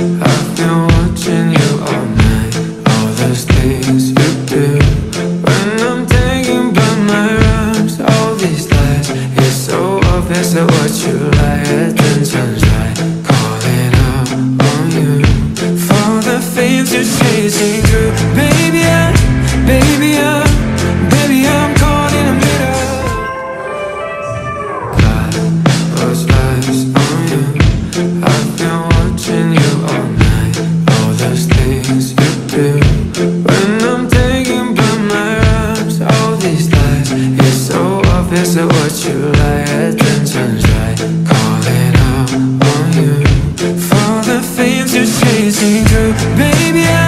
I've been watching you all night. All those things you do when I'm thinking about my rhymes. All these lies, it's so obvious that what you like. Attention's right, calling out on you for the things you're chasing through. Baby, I'm caught in the middle. God was eyes on you. I've been watching you all night. All those things you do when I'm thinking about my rhymes. All these lies, it's so obvious that what you like. Attention's right, calling out on you for the things you're chasing through. Baby,